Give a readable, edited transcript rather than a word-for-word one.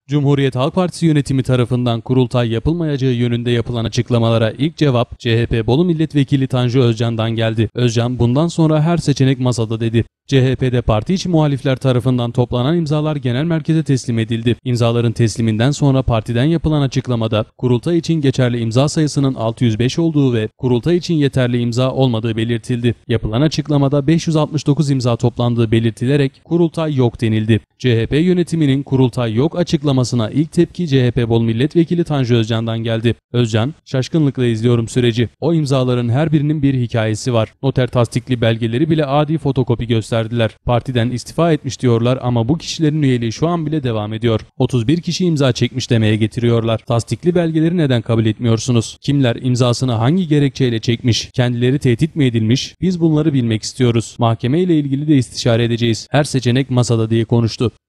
Cumhuriyet Halk Partisi yönetimi tarafından kurultay yapılmayacağı yönünde yapılan açıklamalara ilk cevap CHP Bolu Milletvekili Tanju Özcan'dan geldi. Özcan bundan sonra her seçenek masada dedi. CHP'de parti içi muhalifler tarafından toplanan imzalar genel merkeze teslim edildi. İmzaların tesliminden sonra partiden yapılan açıklamada kurultay için geçerli imza sayısının 605 olduğu ve kurultay için yeterli imza olmadığı belirtildi. Yapılan açıklamada 569 imza toplandığı belirtilerek kurultay yok denildi. CHP yönetiminin kurultay yok açıklamasına ilk tepki CHP Bolu Milletvekili Tanju Özcan'dan geldi. Özcan, şaşkınlıkla izliyorum süreci. O imzaların her birinin bir hikayesi var. Noter tasdikli belgeleri bile adi fotokopi gösterdiler. Partiden istifa etmiş diyorlar ama bu kişilerin üyeliği şu an bile devam ediyor. 31 kişi imza çekmiş demeye getiriyorlar. Tasdikli belgeleri neden kabul etmiyorsunuz? Kimler imzasını hangi gerekçeyle çekmiş? Kendileri tehdit mi edilmiş? Biz bunları bilmek istiyoruz. Mahkeme ile ilgili de istişare edeceğiz. Her seçenek masada diye konuştu.